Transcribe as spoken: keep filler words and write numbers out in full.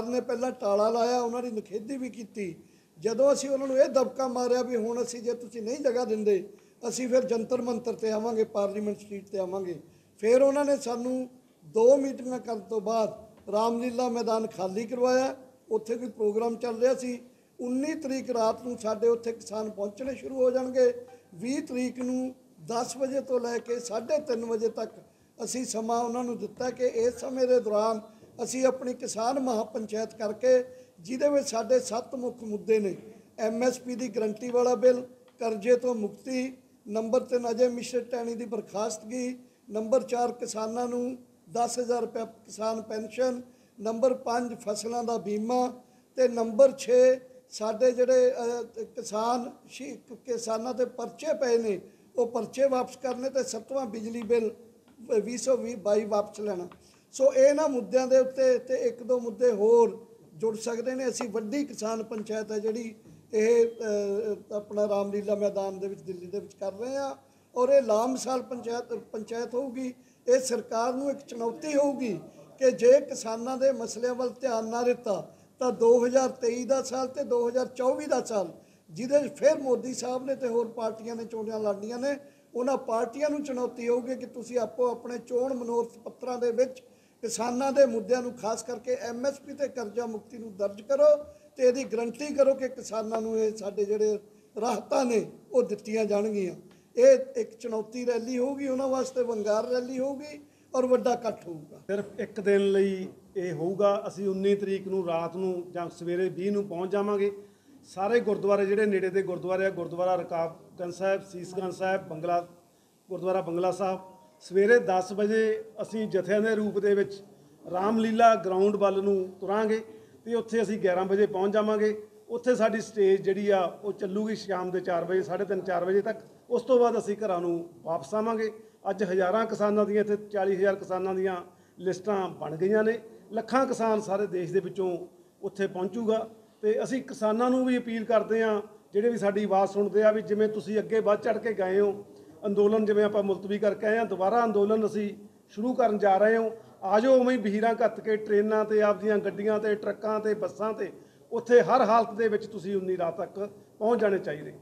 ने पहला टाला लाया, उन्होंने निखेधी भी की। जदों असीं उन्होंने ये दबका मारिया भी हुण असीं जे तुसीं नहीं जगह दिंदे असीं फिर जंतर मंतर ते आवांगे, पार्लीमेंट स्ट्रीट ते आवांगे। फिर उन्होंने सानू दो मीटिंगां करन तो बाद रामलीला मैदान खाली करवाया, उत्थे कोई प्रोग्राम चल रहा सी। उन्नीस तरीक रात नूं साडे उत्थे किसान पहुंचने शुरू हो जाणगे। बीस तरीक नूं दस बजे तो लैके साढ़े तीन बजे तक असी समा उन्होंने दिता कि इस समय के दौरान असी अपनी किसान महापंचायत करके जिहदे विच साडे सत्त मुख मुद्दे ने। एम एस पी की गरंटी वाला बिल, करजे तो मुक्ति, नंबर तीन अजय मिश्र टैणी की बरखास्तगी, नंबर चार किसानों नूं दस हज़ार रुपया किसान पेनशन, नंबर पाँच फसलों का बीमा, तो नंबर छे साडे जिहड़े किसान किसानों के परचे पे ने वो परचे वापस करने, तो सत्तवां बिजली बिल भी सौ भी बाई वापस लेना। सो इन्हां मुद्दों के उत्ते ते एक दो मुद्दे होर जुड़ सकते हैं। असी वड्डी किसान पंचायत है जिहड़ी ये अपना रामलीला मैदान दे विच दिल्ली दे विच कर रहे हैं, और ये लामसाल पंचायत पंचायत होगी। ये सरकार नूं एक चुनौती होगी कि जे किसानों के मसलिਆਂ ਵੱਲ ध्यान ना दिता तो दो हज़ार तेई का साल तो दो हज़ार चौबी का साल जिहदे फिर मोदी साहब ने तो होर पार्टियां ने चोणां लड़नियां ने, उन्हां पार्टियां नूं चुनौती होगी कि तुसीं आपो अपने चोण मनोरथ पत्तरां दे विच किसानों के मुद्दों नूं खास करके एम एस पी ते करजा मुक्ति नूं दर्ज करो, तो यदी गरंटी करो कि किसानों नूं ये साडे जिहड़े राहतां ने वो दित्तियां जाणगीआं। ये एक चुनौती रैली होगी उन्हां वास्ते, वंगार रैली होगी और वड्डा इकट्ठ होगा। सिर्फ एक दिन लई ये होगा। असी उन्नीस तरीक नूं रात नूं जां सवेरे बीस नूं पहुँच जावांगे। सारे गुरुद्वारे जिहड़े नेड़े दे गुरुद्वारे, गुरुद्वारा रकाबगंज साहिब, सीसगंज साहिब, बंगला गुरुद्वारा बंगला साहिब, सवेरे दस बजे असी जत्थिਆਂ ਦੇ रूप ਦੇ ਵਿੱਚ रामलीला ग्राउंड ਵੱਲ ਨੂੰ ਤੁਰਾਂਗੇ ਤੇ ਉੱਥੇ ਅਸੀਂ ਗਿਆਰਾਂ ਵਜੇ ਪਹੁੰਚ ਜਾਵਾਂਗੇ। ਉੱਥੇ ਸਾਡੀ ਸਟੇਜ ਜਿਹੜੀ ਆ ਉਹ ਚੱਲੂਗੀ ਸ਼ਾਮ ਦੇ ਚਾਰ ਵਜੇ, ਸਾਢੇ ਤਿੰਨ ਚਾਰ ਵਜੇ ਤੱਕ। ਉਸ ਤੋਂ ਬਾਅਦ ਅਸੀਂ ਘਰਾਂ ਨੂੰ ਵਾਪਸ ਆਵਾਂਗੇ। ਅੱਜ ਹਜ਼ਾਰਾਂ ਕਿਸਾਨਾਂ ਦੀਆਂ ਇੱਥੇ ਚਾਲੀ ਹਜ਼ਾਰ ਕਿਸਾਨਾਂ ਦੀਆਂ ਲਿਸਟਾਂ ਬਣ ਗਈਆਂ ਨੇ। ਲੱਖਾਂ ਕਿਸਾਨ ਸਾਰੇ ਦੇਸ਼ ਦੇ ਵਿੱਚੋਂ ਉੱਥੇ ਪਹੁੰਚੂਗਾ। ਤੇ ਅਸੀਂ ਕਿਸਾਨਾਂ ਨੂੰ ਵੀ ਅਪੀਲ ਕਰਦੇ ਹਾਂ ਜਿਹੜੇ ਵੀ ਸਾਡੀ ਆਵਾਜ਼ ਸੁਣਦੇ ਆ ਵੀ ਜਿਵੇਂ ਤੁਸੀਂ ਅੱਗੇ ਵੱਧ ਚੜ੍ਹ ਕੇ ਗਏ ਹੋ, ਅੰਦੋਲਨ ਜਿਵੇਂ ਆਪਾਂ ਮੁਲਤਵੀ ਕਰਕੇ ਆਏ ਹਾਂ, ਦੁਬਾਰਾ ਅੰਦੋਲਨ ਅਸੀਂ ਸ਼ੁਰੂ ਕਰਨ ਜਾ ਰਹੇ ਹਾਂ। ਆ ਜਾਓ ਉਵੇਂ ਹੀ ਬਹੀਰਾਂ ਘੱਤ ਕੇ ਟ੍ਰੇਨਾਂ ਤੇ ਆਪਦੀਆਂ ਗੱਡੀਆਂ ਤੇ ਟਰੱਕਾਂ ਤੇ ਬੱਸਾਂ ਤੇ ਉੱਥੇ ਹਰ ਹਾਲਤ ਦੇ ਵਿੱਚ ਤੁਸੀਂ ਉਨੀ ਰਾਤ ਤੱਕ ਪਹੁੰਚ ਜਾਣੇ ਚਾਹੀਦੇ।